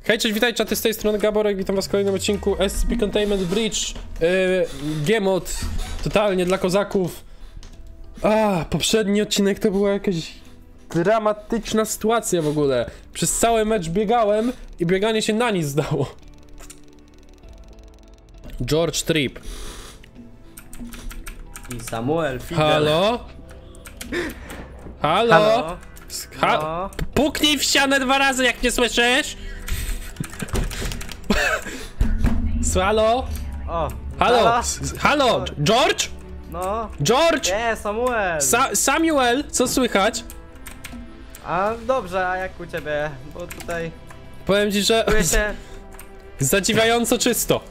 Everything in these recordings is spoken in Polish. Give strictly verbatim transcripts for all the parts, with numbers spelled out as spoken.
Hej, cześć, witajcie, ty z tej strony Gaborek, witam was w kolejnym odcinku S C P Containment Breach. Yy, G-mod, totalnie dla kozaków. A, poprzedni odcinek to była jakaś dramatyczna sytuacja w ogóle. Przez cały mecz biegałem i bieganie się na nic zdało. George Tripp. I Samuel Fidel. Halo? Halo? Halo? Ha No. Puknij w ścianę dwa razy, jak nie słyszysz. Halo? O! Halo? Halo? S- Halo? George? No! George? Nie, Samuel! Sa Samuel? Co słychać? A dobrze, a jak u ciebie? Bo tutaj Powiem ci, że czuję się... zadziwiająco czysto.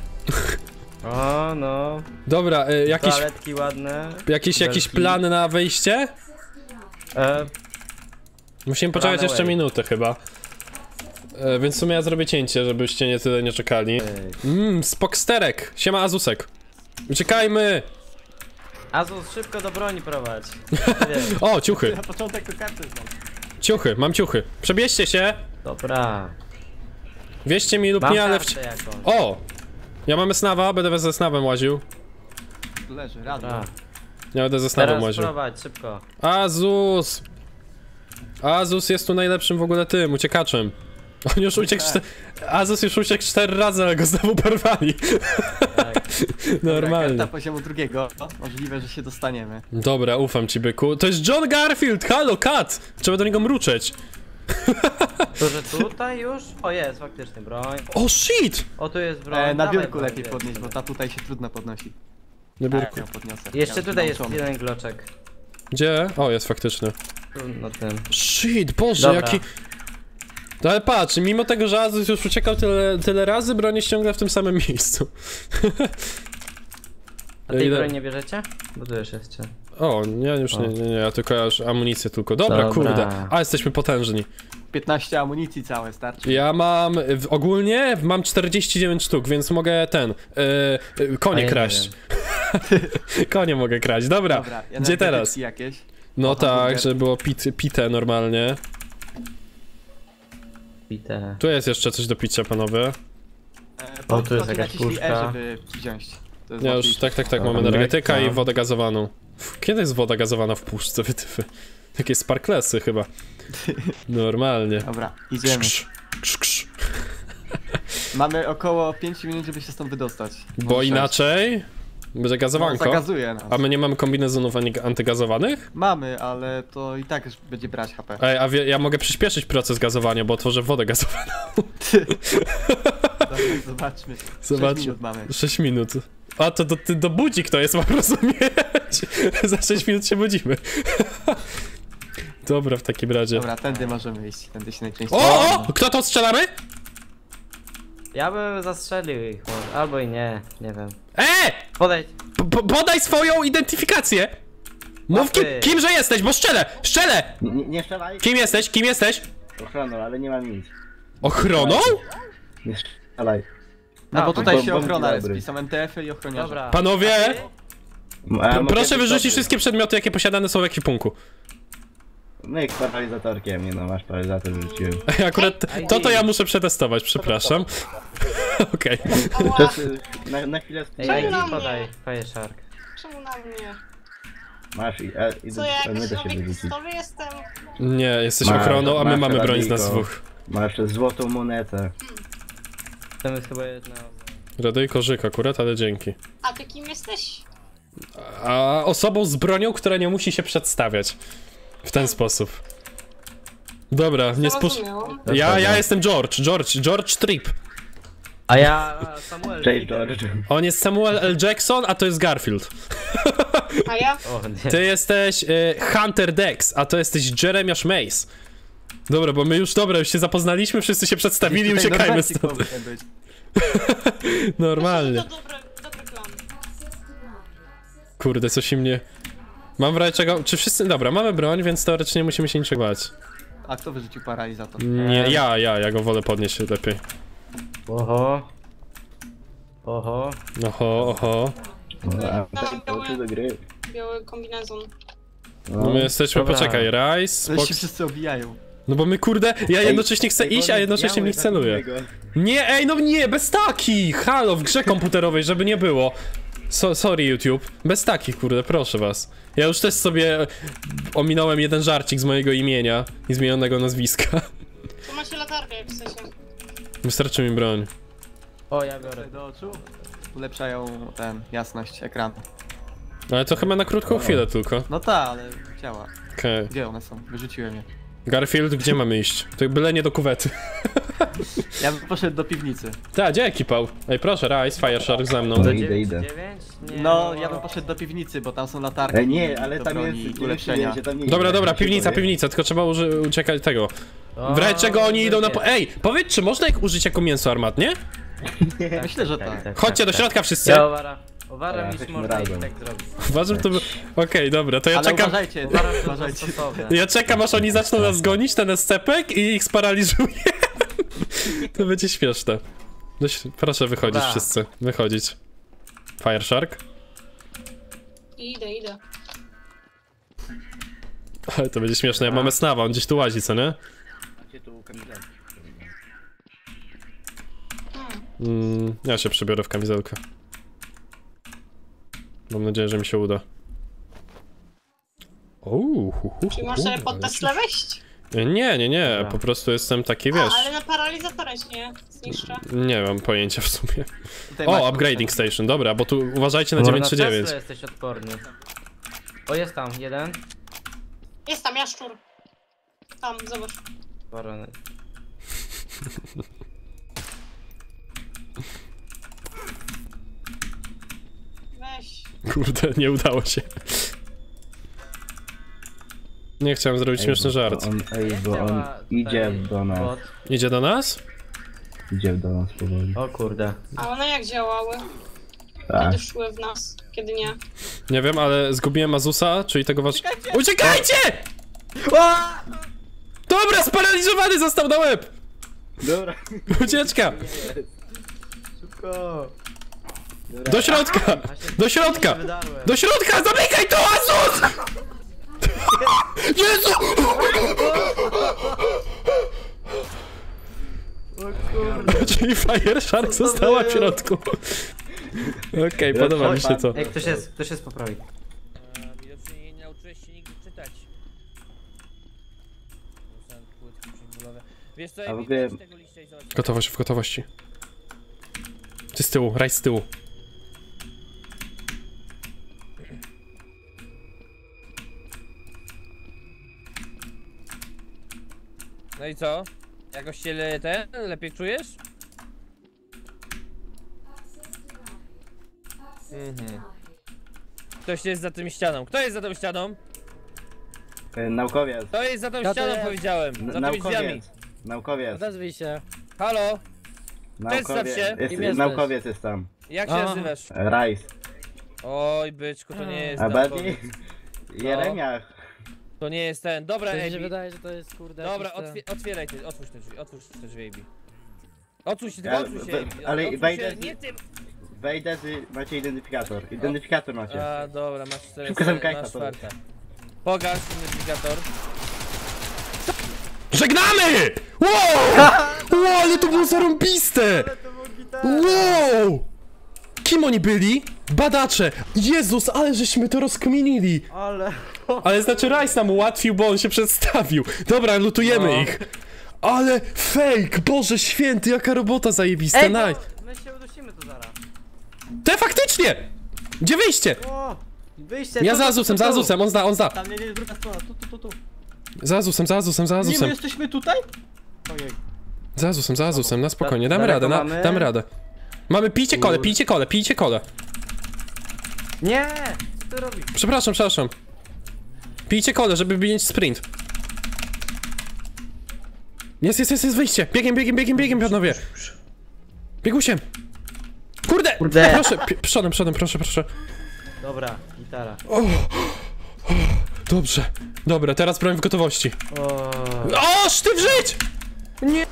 O, no. Dobra, y, jakiś, Toaletki ładne. jakiś, jakiś belki. plan na wyjście? E, Musimy poczekać Run jeszcze away. minutę chyba. Y, więc w sumie ja zrobię cięcie, żebyście nie tyle nie czekali. Mmm, spoksterek. Siema Azusek. Uciekajmy! Azus, szybko do broni prowadź. O, ciuchy. Na początek to karty znam. Ciuchy, mam ciuchy. Przebierzcie się. Dobra. Wieście mi lub Mam nie, ale w... kartę jakąś. O! Ja mamy snawa, będę ze snawem łaził. Leży, rado. Dobra. Ja będę ze snawem Teraz łaził. prowadź, szybko. Azus! Azus jest tu najlepszym w ogóle tym, uciekaczem. On już uciekł cztery... Azus już uciekł cztery razy, ale go znowu porwali. Tak. Normalnie. Karta poziomu drugiego. Możliwe, że się dostaniemy. Dobra, ufam ci, byku. To jest John Garfield! Halo, kat! Trzeba do niego mruczeć. To, że tutaj już? O, jest, faktycznie broń. O, shit! O, tu jest broń. E, na Dawaj biurku broń, lepiej jest. podnieść, bo ta tutaj się trudno podnosi. Na A, biurku. ja ją podniosę. Jeszcze Ja tutaj jest nauczony. jeden gloczek. Gdzie? O, jest faktycznie. No tym. Shit, Boże, Dobra. jaki... No ale patrz, mimo tego, że Azus już uciekał tyle, tyle razy, broń jest ciągle w tym samym miejscu. A tej Ile- broń nie bierzecie? Bo tu już jest. O, ja już O. nie, nie, nie, ja tylko ja już amunicję tylko. Dobra, Dobra. kurde. A, jesteśmy potężni. piętnaście amunicji całe starczy. Ja mam, w, ogólnie mam czterdzieści dziewięć sztuk, więc mogę ten, yy, yy, A konie ja nie kraść. Konie mogę kraść, dobra. Dobra, Gdzie teraz? energetyki jakieś. No O, tak, hamburger. żeby było pit, pite normalnie. Bite. Tu jest jeszcze coś do picia, panowie. E, O, tu jest podchodź jakaś naciśnij E, puszka. żeby wziąć. To jest Ja już, łatwiejsze. tak, tak, tak, mam Dobra, energetyka i tam. wodę gazowaną. Uf, kiedy jest woda gazowana w puszce, wytyfy? Takie sparklesy chyba. Normalnie. Dobra, idziemy. Krz, krz, krz. Mamy około pięć minut, żeby się stąd wydostać. Bo Może inaczej będzie sześć. No, gazowanko. zagazuje nas. A my nie mamy kombinezonów ani- antygazowanych? Mamy, ale to i tak już będzie brać H P. Ej, a wie, ja mogę przyspieszyć proces gazowania, bo otworzę wodę gazowaną. Dobra, zobaczmy. Zobaczmy. sześć minut mamy. sześć minut. A to do, do budzik to jest, mam rozumieć. Za sześć minut się budzimy. Dobra, w takim razie. Dobra, tędy możemy iść. Tędy się najczęściej... O, o! Kto to strzelamy? Ja bym zastrzelił ich może. Albo i nie, nie wiem. E! Podejdź. Po- podaj swoją identyfikację! Mów kim, Łapy. kimże jesteś, bo strzelę! Strzelę! Nie, nie strzelaj, Kim jesteś? Kim jesteś? ochroną, ale nie mam nic. Ochroną? Nie strzelaj. No A, bo tutaj bo- się bo- ochrona dobry. jest, są N T F-y i ochroniarze. Dobra. Panowie, A ty? A ja P mogę proszę być wyrzucić dobry. wszystkie przedmioty, jakie posiadane są w ekwipunku. Myk paralizatorkiem, nie no, masz paralizator, wyrzuciłem. Akurat to to ja muszę przetestować, przepraszam. Okej. Czas, y, na, na chwilę Ej, spójrz. I na D mnie? podaj, Fire Shark. Czemu na mnie? Masz i, a, i Co ja a nie jakiś da się nowy wyrzucić. historii jestem? Nie, jesteś Masz- ochroną, a my masz mamy broń z nas radyjko. dwóch. Masz złotą monetę. To jest chyba jedna... Radyjko Żyk akurat, ale dzięki. A ty kim jesteś? A osobą z bronią, która nie musi się przedstawiać. W ten sposób. Dobra, nie spusz... Zrozumiałam. Ja, ja jestem George, George, George Tripp. A ja Samuel Cześć Fidel. George. On jest Samuel L. Jackson, a to jest Garfield. A ja? O nie. Ty jesteś y, Hunter Dex, a to jesteś Jeremiah Mace. Dobra, bo my już, dobra, już się zapoznaliśmy, wszyscy się przedstawili i Tutaj uciekajmy Norwegii stąd. powinien być. Normalnie. To dobry, dobry plan. Kurde, coś im nie... Mam w razie czego... Czy wszyscy... Dobra, mamy broń, więc teoretycznie nie musimy się niczego bać. A kto wyrzucił paralizator? Nie, ja, ja, ja go wolę podnieść lepiej. Oho. Oho. Oho, oho. No, a Mam tak, dołączy do gry. biały kombinezon. No my jesteśmy, Dobra. poczekaj, Rice, To się Spox... wszyscy obijają. No bo my kurde, ja jednocześnie chcę iść, a jednocześnie mnie celuję. Nie, ej, no nie, bez takich! Halo, w grze komputerowej, żeby nie było. So, sorry YouTube, bez takich, kurde, proszę was. Ja już też sobie ominąłem jeden żarcik z mojego imienia i zmienionego nazwiska. Tu macie latarkę, jak chcecie. Wystarczy mi broń. O, ja biorę. Do oczu ulepszają ten, jasność ekranu. Ale to chyba na krótką chwilę tylko. No ta, ale działa. Okej. Okay. Gdzie one są? Wyrzuciłem je. Garfield, gdzie mamy iść? To byle nie do kuwety. Ja bym poszedł do piwnicy. Ta, gdzie ekipał? Ej, proszę, Rise, Fire Shark ze mną. No Do idę, idę. dziewięć? Nie, No, ja bym poszedł do piwnicy, bo tam są latarki. Ej, nie, ale do tam broni jest i ulepszenia. się tam nie Dobra, idzie, dobra, jak się piwnica, boję. piwnica, tylko trzeba uży uciekać tego. O, W razie czego oni idą na po... wiecie. Ej, powiedz, czy można ich użyć jako mięso armatnie? Myślę, że tak. Chodźcie do środka wszyscy. Ja uwaram. Uwaram, Dobra, iż jesteśmy można ich razem. tak zrobić. Uważam, to by... Okej, dobra, to ja Ale czekam... uważajcie, Uwaram, że to uważajcie. stosowne. Ja czekam, aż oni zaczną nas gonić, ten escepek, i ich sparaliżuję. To będzie śmieszne. Dość... Proszę wychodzić Dobra. wszyscy, wychodzić. Fire Shark? Idę, idę. Ale to będzie śmieszne, ja mamy snawa, on gdzieś tu łazi, co nie? Macie tu kamizelki. Mm, ja się przebiorę w kamizelkę. Mam nadzieję, że mi się uda. Ouu, hu, hu, Czyli hu, możesz sobie hu, pod Tesla wejść? Nie, nie, nie, Dobra. po prostu jestem taki, A, wiesz... ale na paralizatora się nie zniszczę. Nie mam pojęcia w sumie. Tutaj macie O, upgrading station, dobra, bo tu uważajcie na Może dziewięć trzy dziewięć. Tesla jesteś odporny. O, jest tam, jeden. Jest tam jaszczur. Tam, zobacz. Porony. Weź. Kurde, nie udało się. Nie chciałem zrobić Ej, śmieszny bo żart. On, ej, Jak bo on działa idzie tutaj do nas. bot? Idzie do nas? Idzie do nas powoli. O kurde. A one jak działały? Tak. Kiedy szły w nas, kiedy nie? Nie wiem, ale zgubiłem Azusa, czyli tego wasz... Uciekajcie! Dobra, sparaliżowany został na łeb! Dobra. Ucieczka! Szybko. Do środka! Do środka! Wydarłem. Do środka! Zamykaj to, Azus! Jezu! Czyli Fire Shark została w środku. Okej, podoba mi się to. Ej, ktoś jest, ktoś jest poprawi. Widocznie nie nauczyłeś się nigdy czytać. To są płytki przybólowe. Wiesz co, A ja w ogóle- widzę tego liścia i zobacz. Gotowość w gotowości. Ty z tyłu, raj z tyłu. No i co? Jakoś się le ten lepiej czujesz? Mhm. Ktoś jest za tym ścianą. Kto jest za tą ścianą? E, Naukowiec. Kto jest za tą Kto to ścianą, jest? powiedziałem. N- Za tymi drzwiami. Naukowiec. Naukowiec. Odezwij się. Halo? Przedstaw Naukowiec. się. Jest, Kim jesteś? naukowiec jest tam. Jak się A. nazywasz? Rice. Oj, byczku, to nie jest A naukowiec. bardziej? Jeremiach. To nie jest ten. Dobra, To mi się Ebi. wydaje, że to jest kurde. Dobra, jakiś ten- otwie otwieraj te, otwórz te drzwi, otwórz te drzwi, Ebi. Otwórz się, Ja- tylko otwórz się, we- Ebi. ale Otwórz wejdę się, z- nie tym! Wejdę, z... macie identyfikator. Identyfikator macie. A, dobra, masz cztery, Szybko zamykaj masz to. czwarte. Pokaż identyfikator. Żegnamy! Wow! Wow, ale to było zarąbiste! Wow! Kim oni byli? Badacze! Jezus, ale żeśmy to rozkminili! Ale... Ale znaczy Rice nam ułatwił, bo on się przedstawił. Dobra, lutujemy No. ich. Ale fake! Boże święty, jaka robota zajebista, Ej, nice. bo my się udusimy tu zaraz. Te faktycznie! Gdzie wyjście? O! Wyjście, Ja tu, za tu, Azusem, tu, za tu. Azusem, on zna, on zna. Tam nie, nie, druga strona, tu, tu, tu, tu. Za Azusem, za Azusem, za Nie, my Azusem. jesteśmy tutaj? Ojej. Za Azusem, za Azusem, na spokojnie, damy Daleko radę, na, mamy? damy radę. Mamy, pijcie kole, pijcie kole, pijcie kole. Nie! Co ty robisz? Przepraszam, przepraszam. Pijcie kole, żeby mieć sprint. Jest, jest, jest, jest wyjście. Biegiem, biegiem, biegiem, biegiem, panowie. Biegusiem. Kurde! Kurde. Proszę, pi- przodem, przodem, proszę, proszę. Dobra, gitara. Dobrze. Dobra, teraz broń w gotowości. O. O, sztyw żyć! Nie!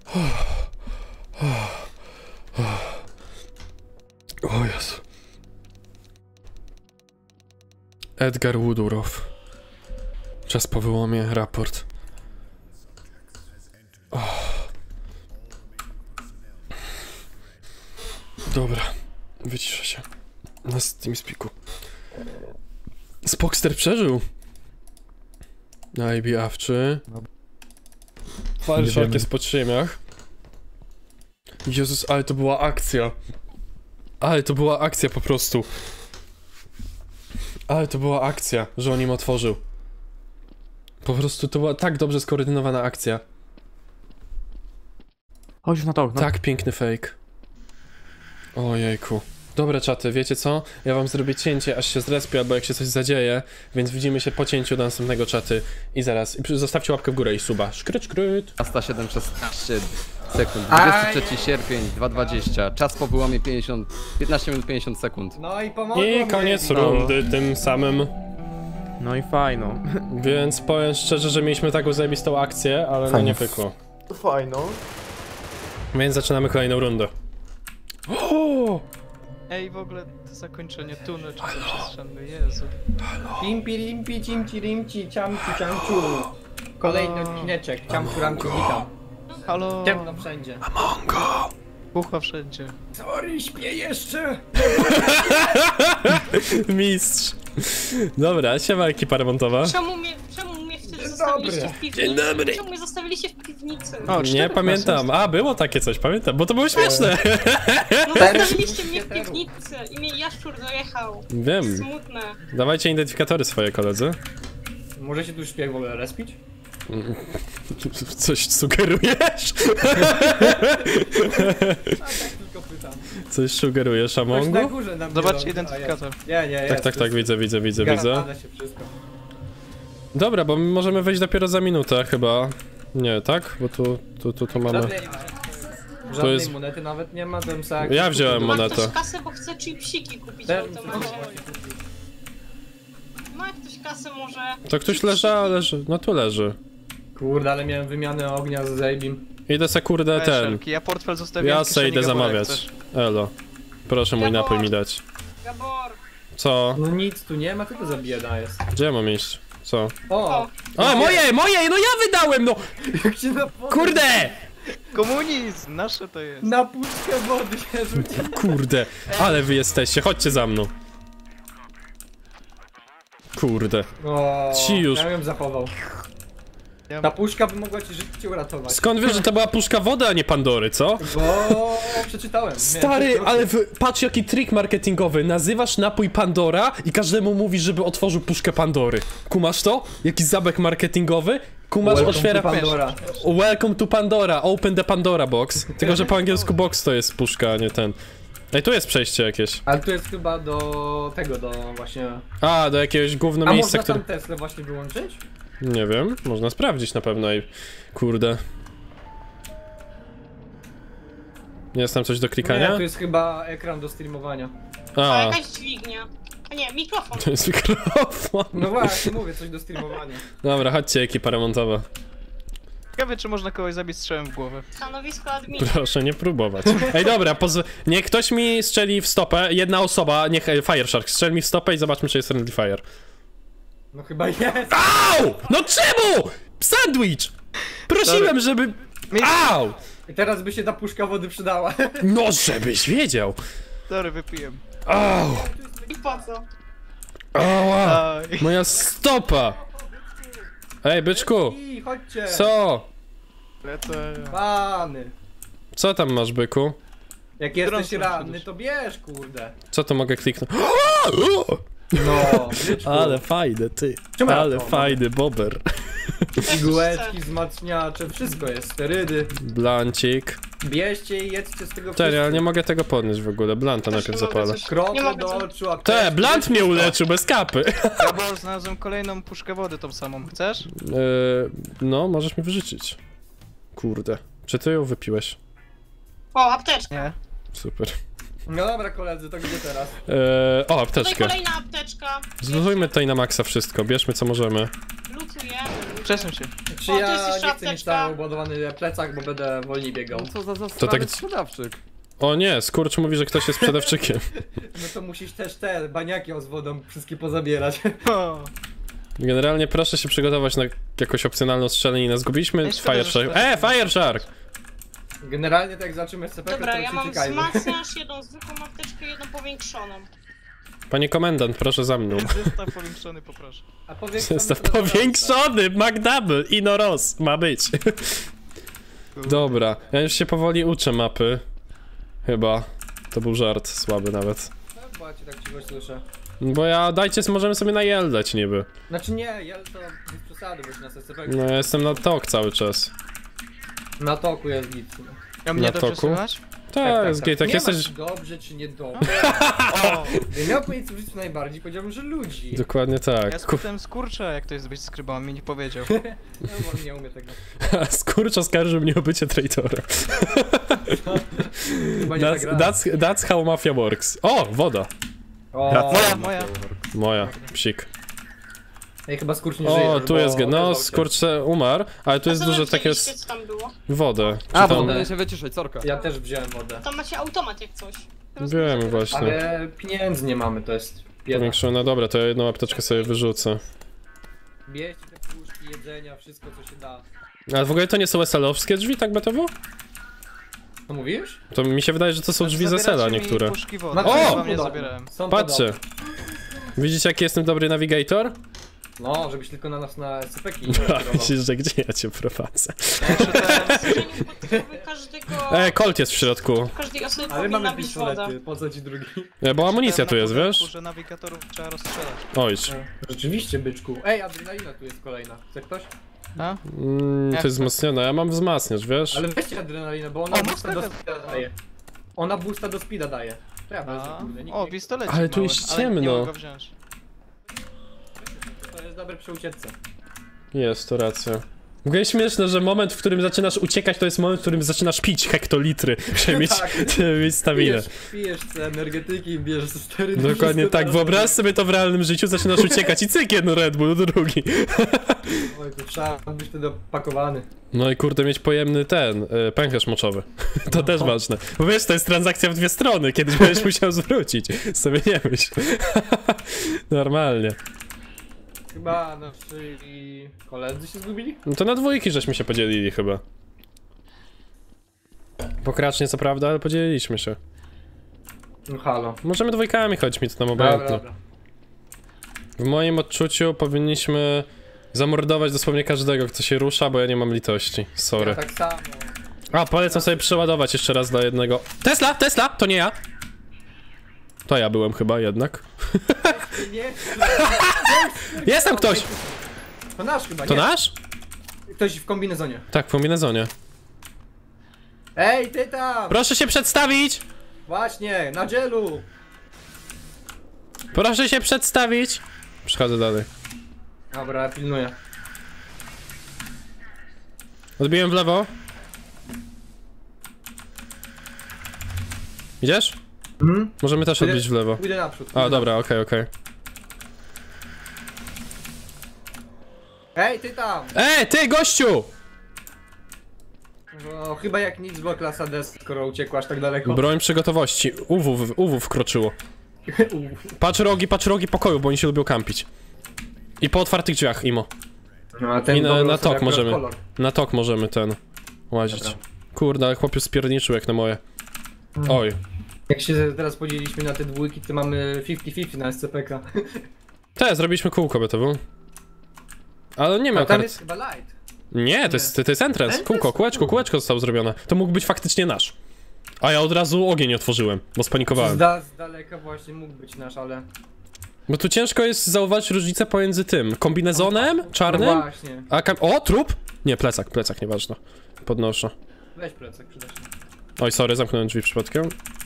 O Jezu. Edgar Woodruff. Czas po wyłomie, raport. Oh. Dobra, wyciszę się. Na TeamSpeaku. Spokster przeżył. Na I B awczy. Fireshark jest po trzymiach. Jezus, ale to była akcja. Ale to była akcja po prostu. Ale to była akcja, że on im otworzył. Po prostu to była tak dobrze skoordynowana akcja. Chodź na to, no. Tak piękny fake. Ojejku. Dobra czaty, wiecie co? Ja wam zrobię cięcie, aż się zrespię, albo jak się coś zadzieje, więc widzimy się po cięciu do następnego czaty. I zaraz, I zostawcie łapkę w górę i suba. Szkryt, szkryt. Asta siedem szesnaście sekund. dwudziestego trzeciego sierpnia, dwa dwadzieścia. Czas po wyłamie pięćdziesiąt, piętnaście minut pięćdziesiąt sekund. No i pomogło I mi. koniec No. rundy tym samym. No i fajno. Więc powiem szczerze, że mieliśmy taką zajebistą akcję, ale no Fajnie. nie pykło. Fajno. Więc zaczynamy kolejną rundę. O! Ej, w ogóle to zakończenie tunel czy coś przestrzenny, Jezu. Limpi, limpi, cimci, rimci, ciamci, ciamciu. Kolejny odcineczek, ciamciu, ramciu, witam. Halo, Ciemno wszędzie. bucha wszędzie. Sorry, śpię jeszcze. Mistrz. Dobra, siema ekipa remontowa. Czemu mnie, czemu mnie wtedy zostawiliście w piwnicy? Dzień dobry. Czemu mnie zostawiliście w piwnicy? O, Nie cztery pamiętam. A, było takie coś, pamiętam, bo to było śmieszne. No zostawiliście mnie w piwnicy i mnie jaszczur dojechał. Wiem. Smutne. Dawajcie identyfikatory swoje, koledzy. Może się tu szpieg w ogóle respić? Coś sugerujesz? Tylko pytam. Coś sugerujesz, Ktoś na Amongu? górze nam Zobaczcie biorą. identyfikator. A, jest. Nie, nie, jest. Tak, tak, tak, widzę, widzę, widzę, widzę. Gada się wszystko. Dobra, bo my możemy wejść dopiero za minutę chyba. Nie, tak? Bo tu, tu, tu, tu mamy... Żadnej, żadnej jest- monety nawet nie ma, ten sak. Ja wziąłem Ma monetę. ktoś kasę, bo chce chipsiki kupić w Ten, automacie. Ma ktoś kasę może... To ktoś leży, a leży. No tu leży. Kurde, ale miałem wymianę ognia z Zajbim. Idę se kurde ten. Eszelki, ja portfel zostawiłem Ja w se kieszeni idę Gabora, jak zamawiać. chcesz. Elo. Proszę mój Gabor. napój mi dać. Gabor. Co? No nic tu nie ma, tylko za bieda jest. Gdzie ja mam iść? Co? O! O, moje, moje! No ja wydałem, no! Jak się na Kurde! Komunizm, nasze to jest. Na puszkę wody się rzuci. Kurde, ale wy jesteście, chodźcie za mną. Kurde. O, Ci już. Ja bym zachował. Ja- Ta puszka by mogła ci życie uratować. Skąd wiesz, że to była puszka wody, a nie Pandory, co? Bo przeczytałem. Miałem Stary, wszystko- ale w, patrz jaki trik marketingowy. Nazywasz napój Pandora i każdemu mówisz, żeby otworzył puszkę Pandory. Kumasz to? Jaki zabieg marketingowy? Kumasz, Welcome otwiera... to Pandora. Welcome to Pandora, open the Pandora box. Tylko, że po angielsku box to jest puszka, a nie ten. Ej, tu jest przejście jakieś. Ale tu jest chyba do tego, do właśnie... A, do jakiegoś gówno A miejsca, można które... tam Teslę właśnie wyłączyć? Nie wiem, można sprawdzić na pewno i... Kurde. Jest tam coś do Nie, klikania? tu jest chyba ekran do streamowania. A A, jakaś dźwignia. A nie, mikrofon. to jest mikrofon. No właśnie, mówię, coś do streamowania. Dobra, chodźcie ekipa remontowa. Ciekawe, czy można kogoś zabić strzałem w głowę. Stanowisko admina. Proszę nie próbować. Ej, dobra, poz... niech ktoś mi strzeli w stopę, jedna osoba, niech e, Fireshark strzeli mi w stopę i zobaczmy, czy jest friendly fire. No chyba jest. Au! No czemu? Sandwich! Prosiłem, żeby... Au! I teraz by się ta puszka wody przydała. No, żebyś wiedział. Sorry, wypiłem. Au! I po co? Ała! Aj. Moja stopa! Ej, byczku! I chodźcie. Co? Lecę. Pany. Co tam masz, byku? Jak jesteś stronę ranny, przyjdziesz? to bierz, kurde. Co to mogę kliknąć? No, byczku. Ale fajny, ty. Czemu ja Ale to? fajny bober. Igłeczki, wzmacniacze, wszystko jest, sterydy. Blancik. Bierzcie i jedzcie z tego Ten, ja wszystko. nie mogę tego podnieść w ogóle. Blanta Też najpierw nie mogę zapalę. coś- Nie Krople mogę do co- oczu, a Te, Blant mnie uleczył bez kapy. Gabor, znalazłem kolejną puszkę wody tą samą. Chcesz? Yy, no, możesz mi wyrzucić. Kurde. Czy ty ją wypiłeś? O, apteczka. Nie. Super. No dobra koledzy, to gdzie teraz? Yy, o, Tutaj apteczkę. kolejna apteczka. Zlutujmy tutaj na maksa wszystko, bierzmy co możemy. Lutujemy. Przesuń się. Czy O, tu ja jest jeszcze nie chcę mieć apteczka. tam ubudowany plecak, bo będę wolniej biegał. No co za To zastrany tak- sprzedawczyk. O nie, Skurcz mówi, że ktoś jest sprzedawczykiem. No to musisz też te baniaki z wodą wszystkie pozabierać. O, Generalnie proszę się przygotować na jakąś opcjonalną strzelanina. Zgubiliśmy Ej, szkoda, Fire że Shark. szkoda. E, Fire Shark! Generalnie tak jak zaczniemy S C P, Dobra, to ja się mam uciekajmy. wzmacniacz, jedną zwykłą apteczkę, jedną powiększoną. Panie komendant, proszę za mną. zestaw powiększony poproszę. A powiększony Zestaw to dobra. powiększony! McDouble! Ino Ross! Ma być. Dobra, ja już się powoli uczę mapy. Chyba. To był żart, słaby nawet. No, bo ja cię tak cicho słyszę. Bo ja, dajcie, możemy sobie na Jel dać niby. Znaczy nie, ja to bez przesady, bo się na S C P No ja jestem na tok cały czas. na toku jest git. Ja mnie Na dobrze toku? słychać? Tak, jest gej, tak nie jesteś... ma, czy dobrze, czy niedobrze. O, Gdybym miał powiedzieć w życiu najbardziej, powiedziałbym, że ludzi. Dokładnie tak. ja Ku... spytałem skurcza, jak to jest być skrybą, a mi nie powiedział. No, bo on nie umie tego. Skurcz oskarżył mnie o bycie traitora. Chyba nie That's, tak that's, that's how mafia works. O, woda. O, Moja, moja. Moja, psik. Ej, chyba skurcz nie żyje. O, już, tu bo jest... ge- No, odezwał się. skurcz umarł, ale tu A jest co dużo wy takie... wzięliście, co tam było? Wodę. Czy A, bo tam... powinien się wyciszać, sorka. Ja też wziąłem wodę. Tam macie automat jak coś. Teraz Wiem możecie- właśnie. Ale pieniędzy nie mamy, to jest bieda. Powiększone, no dobra, to ja jedną apteczkę sobie wyrzucę. Bierzcie te puszki, jedzenia, wszystko co się da. Ale w ogóle to nie są eselowskie drzwi, tak B T W? Co mówisz? To mi się wydaje, że to są drzwi z Esela Zabieracie mi niektóre. puszki wody, Znaczy, O! ja są wam nie podobne. zabierałem. Są Patrzcie. podobne. Widzicie jaki jestem dobry navigator? No, żebyś tylko na nas na S C P-ki nie No, kierował. myślisz, że gdzie ja cię prowadzę? Jeszcze ten... Zastrzeżeniu podstawowy każdego... E, Colt jest w środku. Każdej osoby Ale powinna mamy być woda. pistolety, po co ci drugi? E, bo amunicja czytałem tu na jest, początku, wiesz? że nawigatorów trzeba rozstrzelać. Ojcz. Rzeczywiście, byczku. Ej, adrenalina tu jest kolejna. Chce ktoś? A? Mm, to jest wzmocnione, ja mam wzmacniacz, wiesz? Ale weźcie adrenalinę, bo ona O, boosta do masz speeda daje. Ona boosta do speeda daje. To ja wezmę, A? kurde, nikt O, nie... pistolet. Ale tu jest Ale nie ciemno. mogę go wziąć. To jest dobre przy ucieczce. Jest, to racja. W ogóle śmieszne, że moment, w którym zaczynasz uciekać, to jest moment, w którym zaczynasz pić hektolitry, żeby mieć, Tak. żeby mieć stabilę. Pijesz, pijesz te energetyki, bierzesz sterydy. Dokładnie wszystko tak, tam. wyobraź sobie to w realnym życiu, zaczynasz uciekać i cyk, jeden Red Bull, drugi. Oj, to trzeba być wtedy opakowany. No i kurde, mieć pojemny ten, y, pęcherz moczowy. To też ważne. Bo wiesz, to jest transakcja w dwie strony, kiedyś będziesz musiał zwrócić. Sobie nie myśl. Normalnie. Chyba nasi koledzy się zgubili? No to na dwójki żeśmy się podzielili chyba. Pokracznie co prawda, ale podzieliliśmy się. No halo. Możemy dwójkami chodzić, mi to tam Dobra, obojętne. dobra. W moim odczuciu powinniśmy zamordować dosłownie każdego, kto się rusza, bo ja nie mam litości. Sorry. Ja tak samo. A, polecam sobie przeładować jeszcze raz dla jednego. Tesla! Tesla! To nie ja! To ja byłem chyba jednak. Nie, Jest tam ktoś! to nasz chyba, To nie? nasz? Ktoś w kombinezonie. Tak, w kombinezonie. Ej, ty tam! Proszę się przedstawić! Właśnie, na gelu! Proszę się przedstawić! Przechodzę dalej. Dobra, ja pilnuję. Odbiłem w lewo. Idziesz? Mhm. Możemy też Pójdę- odbić w lewo. Pójdę naprzód. A, pójdę dobra, okej, okej. naprzód. Ej, ty tam! Ej, ty gościu! No, chyba jak nic, bo klasa D, skoro uciekłaś tak daleko. Broń przy gotowości. U W, U W wkroczyło. Patrz rogi, patrz rogi pokoju, bo oni się lubią kampić. I po otwartych drzwiach, Imo. No, a ten I na, dobrał na sobie tok akurat możemy. kolor. Na tok możemy ten łazić. Dobra. Kurde, ale chłopiec spierniczył jak na moje. Oj. Jak się teraz podzieliliśmy na te dwójki, to mamy pięćdziesiąt pięćdziesiąt na S C P K. Te, zrobiliśmy kółko B T W. Ale nie A miał tam kart. jest chyba light. Nie, to jest, to jest entrance. Entrance? Kółko, kółeczko, kółeczko zostało zrobione. To mógł być faktycznie nasz. A ja od razu ogień otworzyłem, bo Z, spanikowałem. da, z daleka właśnie mógł być nasz, ale... Bo tu ciężko jest zauważyć różnicę pomiędzy tym kombinezonem No czarnym, właśnie. a kam... O, trup! Nie, plecak, plecak, nieważne. Podnoszę. Weź plecak, przyda się. Oj, sorry, zamknąłem drzwi przypadkiem.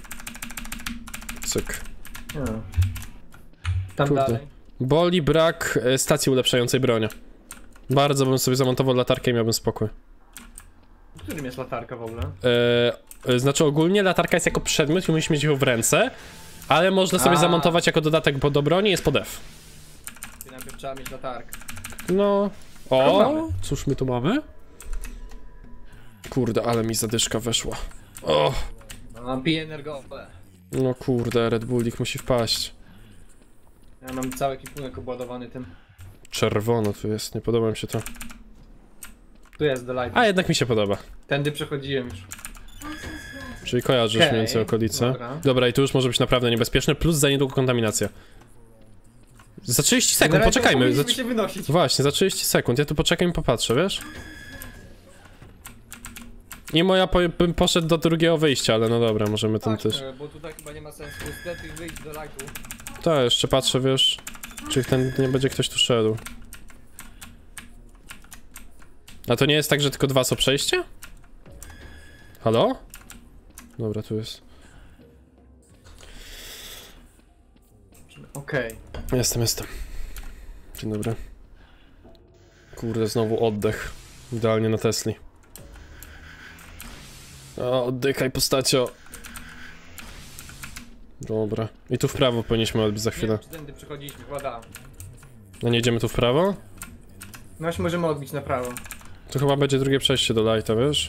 Cyk. No. Tam Kurde. dalej. Boli brak e, stacji ulepszającej broni. Bardzo bym sobie zamontował latarkę i miałbym spokój. W którym jest latarka w ogóle? E, e, znaczy ogólnie latarka jest jako przedmiot i musimy mieć ją w ręce, ale można sobie A. zamontować jako dodatek do broni, jest pod F. Najpierw trzeba mieć latarkę. No, O, cóż my tu mamy? Kurde, ale mi zadyszka weszła. O, No, piję energowe. no kurde, Red Bullik musi wpaść. Ja mam cały ekipunek obładowany tym. Czerwono tu jest, nie podoba mi się to. Tu jest do live. A jednak mi się podoba. Tędy przechodziłem już. Czyli kojarzysz Okej, mniej więcej okolice. dobra. Dobra, i tu już może być naprawdę niebezpieczne, plus za niedługo kontaminacja. Za trzydzieści sekund, Generalnie poczekajmy. Za... powinniśmy się wynosić. Właśnie, za trzydzieści sekund. Ja tu poczekam i popatrzę, wiesz? I moja po... bym poszedł do drugiego wyjścia, ale no dobra, możemy tam Tak, też. e, bo tutaj chyba nie ma sensu. Jest lepiej wyjść do live'u. Tak, jeszcze patrzę, wiesz, czy ten nie będzie ktoś tu szedł. A to nie jest tak, że tylko dwa są przejście? Halo? Dobra, tu jest. Okej. Jestem, jestem. Dzień dobry. Kurde, znowu oddech. Idealnie na Tesli. O, oddychaj postacio. Dobra. I tu w prawo powinniśmy odbić za Nie chwilę. wiem, czy tędy przechodziliśmy, chyba da. No nie idziemy tu w prawo? No właśnie możemy odbić na prawo. To chyba będzie drugie przejście do lighta, wiesz?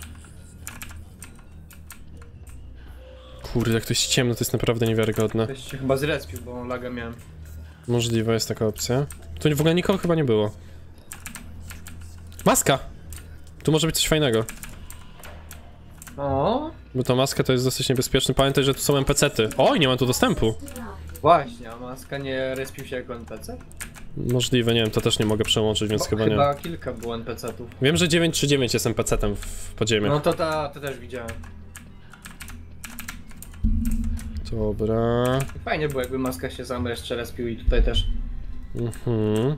Kurde, jak to jest ciemno, to jest naprawdę niewiarygodne. Ktoś się chyba zrespił, bo laga miałem. Możliwe jest taka opcja. Tu w ogóle nikogo chyba nie było. Maska! Tu może być coś fajnego. O, Bo ta maska to jest dosyć niebezpieczne. Pamiętaj, że tu są en pe ce ty. Oj, nie mam tu dostępu. właśnie, a maska nie respił się jako en pe ce? Możliwe, nie wiem, to też nie mogę przełączyć, więc Bo chyba nie. Chyba kilka było en pe ce tów. Wiem, że dziewięć trzy dziewięć jest en pe ce tem w podziemiu. No to ta, to też widziałem. Dobra. Fajnie było, jakby maska się sam jeszcze respił i tutaj też. Mhm.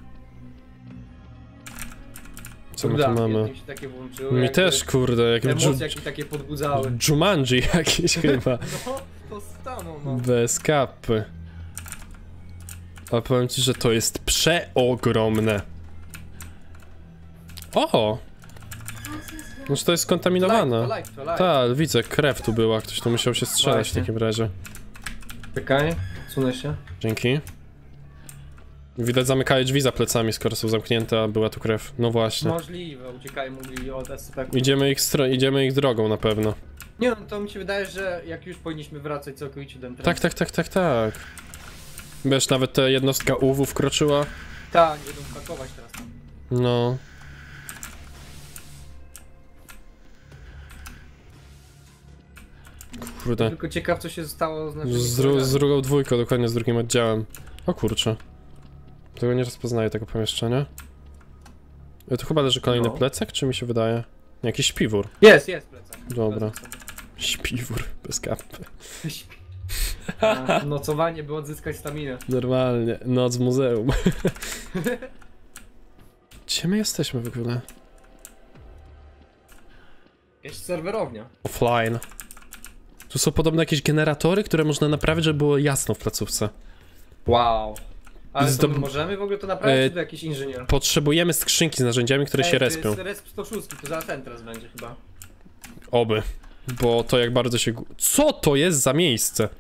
Co my tu Kurde, mamy? jednym się takie włączyły. Mi jakby też, kurde, jakie Emocje dżu... jakieś takie podbudzały. Jumanji jakieś chyba. No, to stanął, no. Bez kapy. Ale powiem ci, że to jest przeogromne. O! No, że to jest skontaminowane. Live, to live, to live. Tak, widzę, krew tu była, ktoś tu musiał się strzelać Właśnie. w takim razie. Czekaj, sunę się. Dzięki. Widać, zamykają drzwi za plecami, skoro są zamknięte, a była tu krew. No właśnie. Możliwe, uciekają mówili od es ce pe. Idziemy ich, stro- idziemy ich drogą na pewno. Nie no, to mi się wydaje, że jak już powinniśmy wracać całkowicie do entrance'u. Tak, tak, tak, tak, tak. Wiesz, nawet ta jednostka U W wkroczyła. Tak, nie będą pakować teraz tam. No. Kurde. Tylko ciekaw, co się stało z naszymi Z, dru- kolegami. z drugą dwójką, dokładnie z drugim oddziałem. O kurczę. Tego nie rozpoznaję, tego pomieszczenia. E, Tu chyba leży kolejny No. plecak, czy mi się wydaje? Nie, jakiś śpiwór. Jest, jest plecak. Dobra. Wezmę sobie. Śpiwór, bez kapy. A, nocowanie, by odzyskać staminę. Normalnie, noc w muzeum. Gdzie my jesteśmy w ogóle? Jakaś serwerownia. Offline. Tu są podobno jakieś generatory, które można naprawić, żeby było jasno w placówce. Wow. Ale to Zdob- my możemy w ogóle to naprawić, E, czy to jakiś inżynier? Potrzebujemy skrzynki z narzędziami, które się Ej, respią. To jest resp sto sześć, to za ten teraz będzie chyba. Oby. Bo to jak bardzo się... gu- Co to jest za miejsce?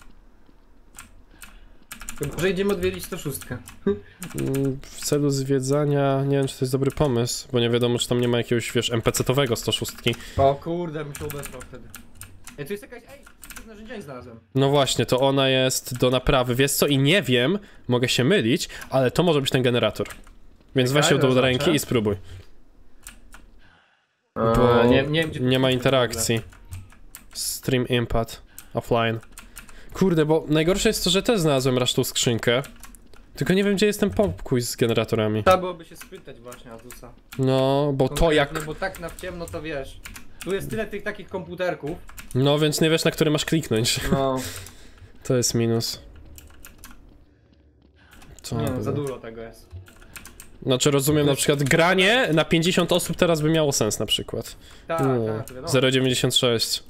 Chyba, że idziemy odwiedzić sto sześć. Mm, W celu zwiedzania... Nie wiem, czy to jest dobry pomysł, bo nie wiadomo, czy tam nie ma jakiegoś, wiesz, en pe ce towego sto sześć. O kurde, bym się ubezpał wtedy. Ej, tu jest jakaś... Ej, z narzędziami znalazłem. No właśnie, to ona jest do naprawy. Wiesz co, i nie wiem, mogę się mylić, ale to może być ten generator. Więc Czekaj, weź ją do zaznaczę. ręki i spróbuj. A, Bo nie, nie, wiem, gdzie nie to ma jest interakcji. Stream input. Offline. Kurde, bo najgorsze jest to, że też znalazłem raz tą skrzynkę. Tylko nie wiem, gdzie jest ten pokój z generatorami. Trzeba byłoby się spytać właśnie Azusa. No, bo to Konkretnie, jak... Bo tak na w ciemno to wiesz. Tu jest tyle tych takich komputerków. No, więc nie wiesz, na który masz kliknąć. No, To jest minus. Co nie, było? za dużo tego jest. Znaczy rozumiem, na przykład granie na pięćdziesiąt osób teraz by miało sens na przykład. Tak, No, tak, to wiadomo. zero przecinek dziewięćdziesiąt sześć.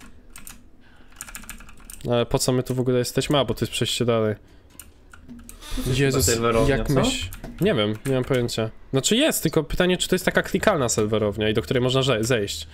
Ale po co my tu w ogóle jesteśmy? A, bo to jest przejście dalej. Jezus, serwerownia, jak co? myśl... Nie wiem, nie mam pojęcia. Znaczy jest, tylko pytanie, czy to jest taka klikalna serwerownia i do której można ze- zejść.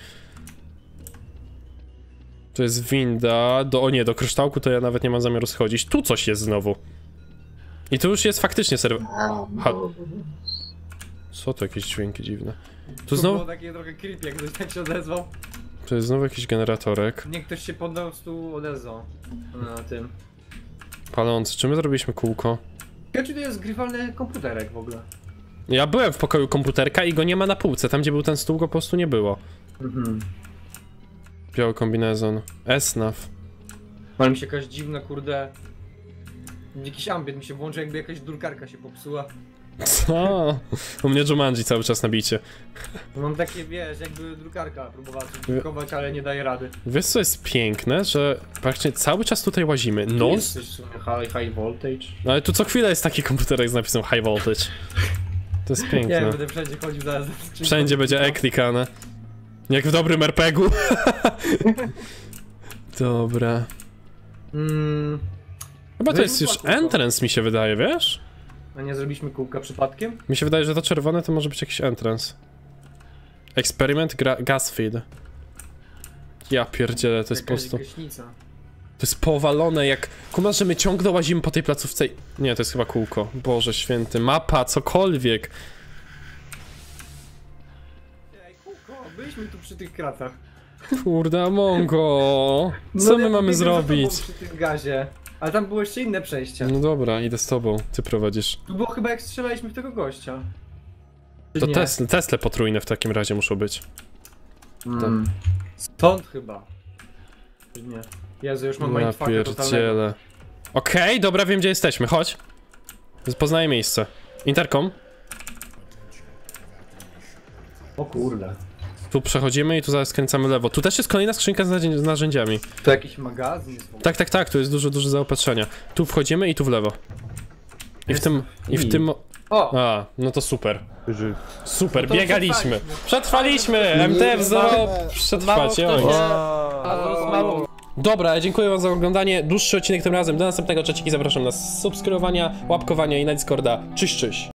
To jest winda, do... o nie, do kryształku to ja nawet nie mam zamiaru schodzić. Tu coś jest znowu. I tu już jest faktycznie serwer... Ha... Co to jakieś dźwięki dziwne? Tu To znowu... było takie trochę creepy, jak ktoś tak się odezwał. To jest znowu jakiś generatorek. Nie, ktoś się po prostu odezwał na tym. Palący. Czy my zrobiliśmy kółko? Czy to jest grywalny komputerek w ogóle? Ja byłem w pokoju komputerka i go nie ma na półce. Tam, gdzie był ten stół, go po prostu nie było. Mhm. Biały kombinezon. Esnaf. Ale mi się jakaś dziwna, kurde... Jakiś ambient mi się włączył, jakby jakaś drukarka się popsuła. Co? U mnie Jumanji cały czas na bicie. Mam takie, wiesz, jakby drukarka próbowała coś drukować, ale nie daje rady. Wiesz co jest piękne, że praktycznie cały czas tutaj łazimy. Tu No, jest coś w sumie high, high voltage. no ale tu co chwilę jest taki komputerek z napisem high voltage. To jest Nie, piękne. będę wszędzie chodził zaraz. Wszędzie będzie E klikane. Jak w dobrym er pe gu. Dobra. Mm, Chyba to Weźmy jest już kółko. entrance, mi się wydaje, wiesz? a nie zrobiliśmy kółka przypadkiem? Mi się wydaje, że to czerwone to może być jakiś entrance. Experiment gra- gas feed. Ja pierdzielę, to jest po Jakaś prostu... gaśnica. To jest powalone jak... Kumasz, że my ciągle łazimy po tej placówce i... Nie, to jest chyba kółko. Boże święty. Mapa, cokolwiek. Ej, kółko, byliśmy tu przy tych kratach. Kurde, Amongo. Co No, my ja mamy biegłem za tobą zrobić? Przy tym gazie. Ale tam było jeszcze inne przejście. No dobra, idę z tobą. Ty prowadzisz. Tu było chyba jak strzelaliśmy w tego gościa. Czy To nie? Tesla, Tesla potrójne w takim razie muszą być. Mm. Stąd chyba. Czy nie? Jezu, już mam Ja mindfucka totalnego. pierdzielę. Okej, dobra, wiem gdzie jesteśmy, chodź. Poznaję miejsce. Interkom. O kurde. Tu przechodzimy i tu zaraz skręcamy lewo. Tu też jest kolejna skrzynka z, narzędzi- z narzędziami. To jakiś magazyn jest w ogóle. Tak, tak, tak, tu jest dużo, dużo zaopatrzenia. Tu wchodzimy i tu w lewo. I w tym, i w tym... O! A, no to super. Super, No to biegaliśmy. Przetrwaliśmy! M T F zero przetrwać, oj. Dobra, dziękuję wam za oglądanie. Dłuższy odcinek tym razem. Do następnego, trzecieki zapraszam na subskrybowania, łapkowania i na Discorda. Cześć, cześć.